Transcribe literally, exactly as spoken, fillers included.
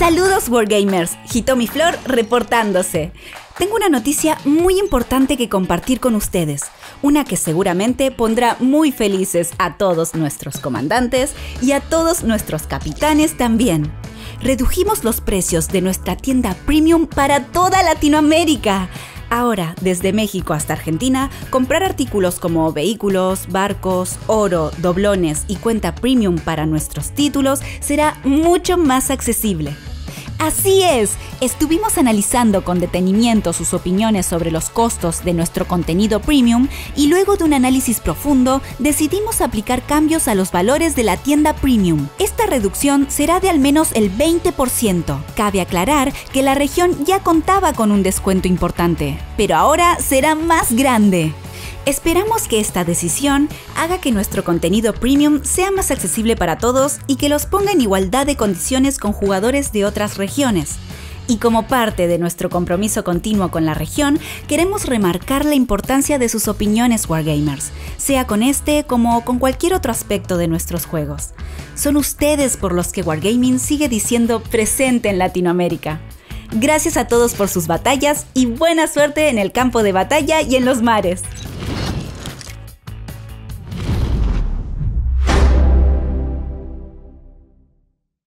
Saludos Wargamers, Hitomi Flor reportándose. Tengo una noticia muy importante que compartir con ustedes, una que seguramente pondrá muy felices a todos nuestros comandantes y a todos nuestros capitanes también. Redujimos los precios de nuestra tienda Premium para toda Latinoamérica. Ahora, desde México hasta Argentina, comprar artículos como vehículos, barcos, oro, doblones y cuenta Premium para nuestros títulos será mucho más accesible. Así es, estuvimos analizando con detenimiento sus opiniones sobre los costos de nuestro contenido Premium y luego de un análisis profundo decidimos aplicar cambios a los valores de la tienda Premium. Esta reducción será de al menos el veinte por ciento. Cabe aclarar que la región ya contaba con un descuento importante, pero ahora será más grande. Esperamos que esta decisión haga que nuestro contenido Premium sea más accesible para todos y que los ponga en igualdad de condiciones con jugadores de otras regiones. Y como parte de nuestro compromiso continuo con la región, queremos remarcar la importancia de sus opiniones Wargamers, sea con este como con cualquier otro aspecto de nuestros juegos. Son ustedes por los que Wargaming sigue diciendo presente en Latinoamérica. Gracias a todos por sus batallas y buena suerte en el campo de batalla y en los mares.